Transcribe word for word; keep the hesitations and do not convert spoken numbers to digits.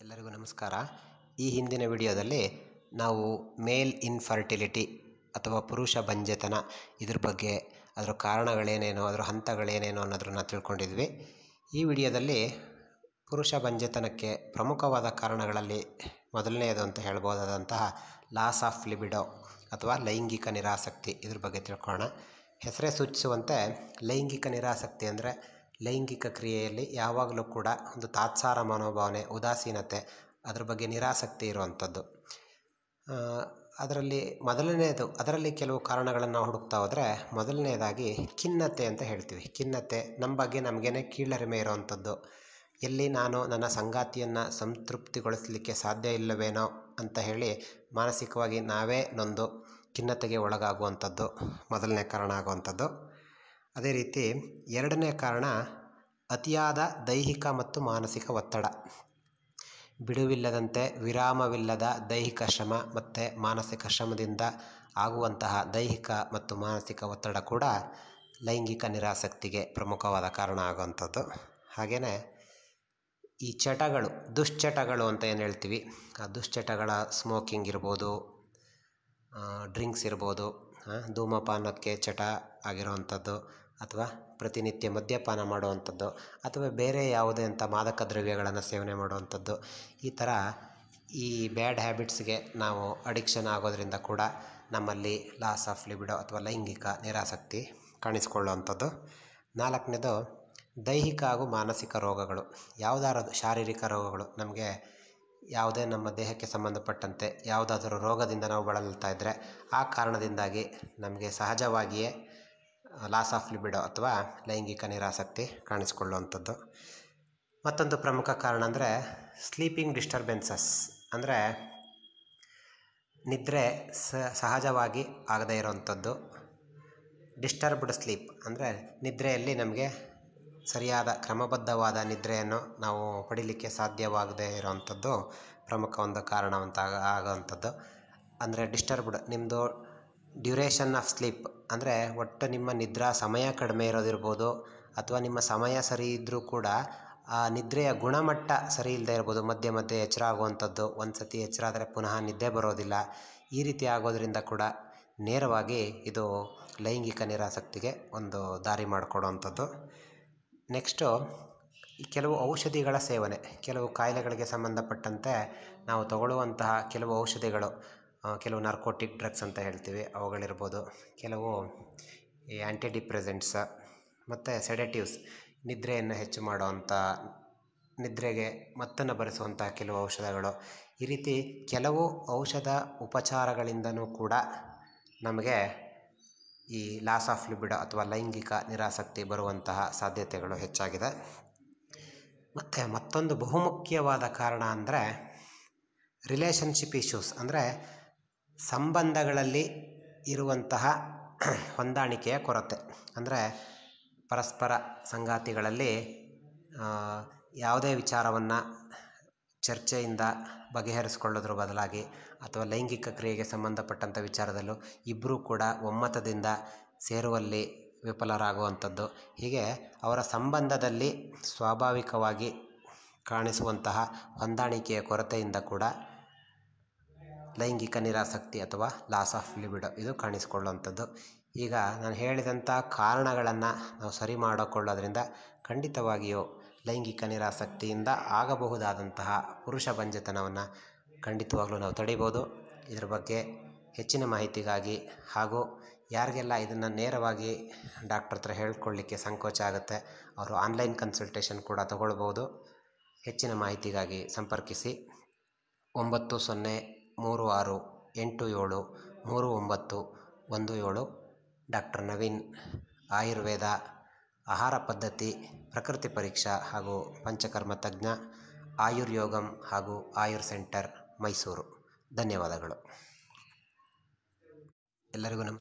ಎಲ್ಲರಿಗೂ ನಮಸ್ಕಾರ. ಈ ಹಿಂದಿನ ವಿಡಿಯೋದಲ್ಲಿ ನಾವು ಮೇಲ್ ಇನ್ಫರ್ಟಿಲಿಟಿ ಅಥವಾ ಪುರುಷ ಬಂಜೆತನ ಇದ್ರ ಬಗ್ಗೆ, ಅದರ ಕಾರಣಗಳೇನೇನು, ಅದರ ಹಂತಗಳೇನೇನು ಅನ್ನೋದನ್ನು ತಿಳ್ಕೊಂಡಿದ್ವಿ. ಈ ವಿಡಿಯೋದಲ್ಲಿ ಪುರುಷ ಬಂಜೆತನಕ್ಕೆ ಪ್ರಮುಖವಾದ ಕಾರಣಗಳಲ್ಲಿ ಮೊದಲನೆಯದು ಅಂತ ಹೇಳ್ಬೋದಾದಂತಹ ಲಾಸ್ ಆಫ್ ಲಿಬಿಡೋ ಅಥವಾ ಲೈಂಗಿಕ ನಿರಾಸಕ್ತಿ ಇದ್ರ ಬಗ್ಗೆ ತಿಳ್ಕೊಳ್ಳೋಣ. ಹೆಸರೇ ಸೂಚಿಸುವಂತೆ ಲೈಂಗಿಕ ನಿರಾಸಕ್ತಿ ಅಂದರೆ ಲೈಂಗಿಕ ಕ್ರಿಯೆಯಲ್ಲಿ ಯಾವಾಗಲೂ ಕೂಡ ಒಂದು ತಾತ್ಸಾರ ಮನೋಭಾವನೆ, ಉದಾಸೀನತೆ, ಅದರ ಬಗ್ಗೆ ನಿರಾಸಕ್ತಿ ಇರುವಂಥದ್ದು. ಅದರಲ್ಲಿ ಮೊದಲನೆಯದು ಅದರಲ್ಲಿ ಕೆಲವು ಕಾರಣಗಳನ್ನು ಹುಡುಕ್ತಾ ಹೋದರೆ ಮೊದಲನೆಯದಾಗಿ ಖಿನ್ನತೆ ಅಂತ ಹೇಳ್ತೀವಿ. ಖಿನ್ನತೆ, ನಮ್ಮ ಬಗ್ಗೆ ನಮಗೇನೆ ಕೀಳರಿಮೆ ಇರುವಂಥದ್ದು. ಎಲ್ಲಿ ನಾನು ನನ್ನ ಸಂಗಾತಿಯನ್ನು ಸಂತೃಪ್ತಿಗೊಳಿಸಲಿಕ್ಕೆ ಸಾಧ್ಯ ಇಲ್ಲವೇನೋ ಅಂತ ಹೇಳಿ ಮಾನಸಿಕವಾಗಿ ನಾವೇ ನೊಂದು ಖಿನ್ನತೆಗೆ ಒಳಗಾಗುವಂಥದ್ದು ಮೊದಲನೇ ಕಾರಣ ಆಗುವಂಥದ್ದು. ಅದೇ ರೀತಿ ಎರಡನೇ ಕಾರಣ ಅತಿಯಾದ ದೈಹಿಕ ಮತ್ತು ಮಾನಸಿಕ ಒತ್ತಡ. ಬಿಡುವಿಲ್ಲದಂತೆ ವಿರಾಮವಿಲ್ಲದ ದೈಹಿಕ ಶ್ರಮ ಮತ್ತು ಮಾನಸಿಕ ಶ್ರಮದಿಂದ ಆಗುವಂತಹ ದೈಹಿಕ ಮತ್ತು ಮಾನಸಿಕ ಒತ್ತಡ ಕೂಡ ಲೈಂಗಿಕ ನಿರಾಸಕ್ತಿಗೆ ಪ್ರಮುಖವಾದ ಕಾರಣ ಆಗುವಂಥದ್ದು. ಹಾಗೆಯೇ ಈ ಚಟಗಳು, ದುಶ್ಚಟಗಳು ಅಂತ ಏನು ಹೇಳ್ತೀವಿ, ಆ ದುಶ್ಚಟಗಳ ಸ್ಮೋಕಿಂಗ್ ಇರ್ಬೋದು, ಡ್ರಿಂಕ್ಸ್ ಇರ್ಬೋದು, ಧೂಮಪಾನಕ್ಕೆ ಚಟ ಆಗಿರುವಂಥದ್ದು, ಅಥವಾ ಪ್ರತಿನಿತ್ಯ ಮದ್ಯಪಾನ ಮಾಡುವಂಥದ್ದು, ಅಥವಾ ಬೇರೆ ಯಾವುದೇ ಅಂಥ ಮಾದಕ ದ್ರವ್ಯಗಳನ್ನು ಸೇವನೆ ಮಾಡುವಂಥದ್ದು. ಈ ಥರ ಈ ಬ್ಯಾಡ್ ಹ್ಯಾಬಿಟ್ಸ್ಗೆ ನಾವು ಅಡಿಕ್ಷನ್ ಆಗೋದ್ರಿಂದ ಕೂಡ ನಮ್ಮಲ್ಲಿ ಲಾಸ್ ಆಫ್ ಲಿಬಿಡೋ ಅಥವಾ ಲೈಂಗಿಕ ನಿರಾಸಕ್ತಿ ಕಾಣಿಸ್ಕೊಳ್ಳುವಂಥದ್ದು. ನಾಲ್ಕನೇದು ದೈಹಿಕ ಹಾಗೂ ಮಾನಸಿಕ ರೋಗಗಳು. ಯಾವುದಾದ್ರು ಶಾರೀರಿಕ ರೋಗಗಳು, ನಮಗೆ ಯಾವುದೇ ನಮ್ಮ ದೇಹಕ್ಕೆ ಸಂಬಂಧಪಟ್ಟಂತೆ ಯಾವುದಾದರೂ ರೋಗದಿಂದ ನಾವು ಬಳಲ್ತಾ ಇದ್ದರೆ ಆ ಕಾರಣದಿಂದಾಗಿ ನಮಗೆ ಸಹಜವಾಗಿಯೇ ಲಾಸ್ ಆಫ್ ಲಿಬಿಡೋ ಅಥವಾ ಲೈಂಗಿಕ ನಿರಾಸಕ್ತಿ ಕಾಣಿಸ್ಕೊಳ್ಳುವಂಥದ್ದು. ಮತ್ತೊಂದು ಪ್ರಮುಖ ಕಾರಣ ಅಂದರೆ ಸ್ಲೀಪಿಂಗ್ ಡಿಸ್ಟರ್ಬೆನ್ಸಸ್, ಅಂದರೆ ನಿದ್ರೆ ಸಹಜವಾಗಿ ಆಗದೇ ಇರೋವಂಥದ್ದು. ಡಿಸ್ಟರ್ಬ್ಡ್ ಸ್ಲೀಪ್ ಅಂದರೆ ನಿದ್ರೆಯಲ್ಲಿ ನಮಗೆ ಸರಿಯಾದ ಕ್ರಮಬದ್ಧವಾದ ನಿದ್ರೆಯನ್ನು ನಾವು ಪಡೀಲಿಕ್ಕೆ ಸಾಧ್ಯವಾಗದೇ ಇರೋವಂಥದ್ದು ಪ್ರಮುಖ ಒಂದು ಕಾರಣವಂತ ಆಗೋವಂಥದ್ದು. ಅಂದರೆ ಡಿಸ್ಟರ್ಬ್ಡ್, ನಿಮ್ಮದು ಡ್ಯೂರೇಷನ್ ಆಫ್ ಸ್ಲೀಪ್ ಅಂದರೆ ಒಟ್ಟು ನಿಮ್ಮ ನಿದ್ರಾ ಸಮಯ ಕಡಿಮೆ ಇರೋದಿರ್ಬೋದು, ಅಥವಾ ನಿಮ್ಮ ಸಮಯ ಸರಿ ಇದ್ದರೂ ಕೂಡ ಆ ನಿದ್ರೆಯ ಗುಣಮಟ್ಟ ಸರಿ ಇಲ್ಲದೆ ಇರ್ಬೋದು. ಮಧ್ಯೆ ಮಧ್ಯೆ ಎಚ್ಚರ ಆಗುವಂಥದ್ದು, ಒಂದು ಸತಿ ಎಚ್ಚರ ಆದರೆ ಪುನಃ ನಿದ್ದೆ ಬರೋದಿಲ್ಲ. ಈ ರೀತಿ ಆಗೋದ್ರಿಂದ ಕೂಡ ನೇರವಾಗಿ ಇದು ಲೈಂಗಿಕ ನಿರಾಸಕ್ತಿಗೆ ಒಂದು ದಾರಿ ಮಾಡಿಕೊಡುವಂಥದ್ದು. ನೆಕ್ಸ್ಟು ಕೆಲವು ಔಷಧಿಗಳ ಸೇವನೆ. ಕೆಲವು ಕಾಯಿಲೆಗಳಿಗೆ ಸಂಬಂಧಪಟ್ಟಂತೆ ನಾವು ತಗೊಳ್ಳುವಂತಹ ಕೆಲವು ಔಷಧಿಗಳು, ಕೆಲವು ನಾರ್ಕೋಟಿಕ್ ಡ್ರಗ್ಸ್ ಅಂತ ಹೇಳ್ತೀವಿ, ಅವುಗಳಿರ್ಬೋದು. ಕೆಲವು ಈ ಆ್ಯಂಟಿ ಡಿಪ್ರೆಸೆಂಟ್ಸ ಮತ್ತು ಸೆಡೆಟಿವ್ಸ್, ನಿದ್ರೆಯನ್ನು ಹೆಚ್ಚು ಮಾಡುವಂಥ, ನಿದ್ರೆಗೆ ಮತ್ತನ್ನು ಬರೆಸುವಂಥ ಕೆಲವು ಔಷಧಗಳು. ಈ ರೀತಿ ಕೆಲವು ಔಷಧ ಉಪಚಾರಗಳಿಂದನೂ ಕೂಡ ನಮಗೆ ಈ ಲಾಸ್ ಆಫ್ ಲಿಬಿಡೋ ಅಥವಾ ಲೈಂಗಿಕ ನಿರಾಸಕ್ತಿ ಬರುವಂತಹ ಸಾಧ್ಯತೆಗಳು ಹೆಚ್ಚಾಗಿದೆ. ಮತ್ತು ಮತ್ತೊಂದು ಬಹುಮುಖ್ಯವಾದ ಕಾರಣ ಅಂದರೆ ರಿಲೇಷನ್ಶಿಪ್ ಇಶ್ಯೂಸ್, ಅಂದರೆ ಸಂಬಂಧಗಳಲ್ಲಿ ಇರುವಂತಹ ಹೊಂದಾಣಿಕೆಯ ಕೊರತೆ. ಅಂದರೆ ಪರಸ್ಪರ ಸಂಗಾತಿಗಳಲ್ಲಿ ಯಾವುದೇ ವಿಚಾರವನ್ನು ಚರ್ಚೆಯಿಂದ ಬಗೆಹರಿಸ್ಕೊಳ್ಳೋದ್ರ ಬದಲಾಗಿ, ಅಥವಾ ಲೈಂಗಿಕ ಕ್ರಿಯೆಗೆ ಸಂಬಂಧಪಟ್ಟಂಥ ವಿಚಾರದಲ್ಲೂ ಇಬ್ಬರೂ ಕೂಡ ಒಮ್ಮತದಿಂದ ಸೇರುವಲ್ಲಿ ವಿಫಲರಾಗುವಂಥದ್ದು. ಹೀಗೆ ಅವರ ಸಂಬಂಧದಲ್ಲಿ ಸ್ವಾಭಾವಿಕವಾಗಿ ಕಾಣಿಸುವಂತಹ ಹೊಂದಾಣಿಕೆಯ ಕೊರತೆಯಿಂದ ಕೂಡ ಲೈಂಗಿಕ ನಿರಾಸಕ್ತಿ ಅಥವಾ ಲಾಸ್ ಆಫ್ ಲಿಬಿಡೋ ಇದು ಕಾಣಿಸಿಕೊಳ್ಳುವಂಥದ್ದು. ಈಗ ನಾನು ಹೇಳಿದಂಥ ಕಾರಣಗಳನ್ನು ನಾವು ಸರಿ ಮಾಡಿಕೊಳ್ಳೋದ್ರಿಂದ ಖಂಡಿತವಾಗಿಯೂ ಲೈಂಗಿಕ ನಿರಾಸಕ್ತಿಯಿಂದ ಆಗಬಹುದಾದಂತಹ ಪುರುಷ ಬಂಜೆತನವನ್ನು ಖಂಡಿತವಾಗ್ಲೂ ನಾವು ತಡಿಬೋದು. ಇದ್ರ ಬಗ್ಗೆ ಹೆಚ್ಚಿನ ಮಾಹಿತಿಗಾಗಿ, ಹಾಗೂ ಯಾರಿಗೆಲ್ಲ ಇದನ್ನು ನೇರವಾಗಿ ಡಾಕ್ಟ್ರ್ ಹತ್ರ ಹೇಳ್ಕೊಳ್ಳಿಕ್ಕೆ ಸಂಕೋಚ ಆಗುತ್ತೆ, ಅವರು ಆನ್ಲೈನ್ ಕನ್ಸಲ್ಟೇಷನ್ ಕೂಡ ತಗೊಳ್ಬೋದು. ಹೆಚ್ಚಿನ ಮಾಹಿತಿಗಾಗಿ ಸಂಪರ್ಕಿಸಿ ಒಂಬತ್ತು ಸೊನ್ನೆ ಮೂರು ಆರು ಎಂಟು ಏಳು ಮೂರು ಒಂಬತ್ತು ಒಂದು ಏಳು. ಡಾಕ್ಟರ್ ನವೀನ್, ಆಯುರ್ವೇದ, ಆಹಾರ ಪದ್ಧತಿ, ಪ್ರಕೃತಿ ಪರೀಕ್ಷಾ ಹಾಗೂ ಪಂಚಕರ್ಮ ತಜ್ಞ, ಆಯುರ್ಯೋಗಂ ಹಾಗೂ ಆಯುರ್ ಸೆಂಟರ್, ಮೈಸೂರು. ಧನ್ಯವಾದಗಳು. ಎಲ್ಲರಿಗೂ ನಮಸ್ಕಾರ.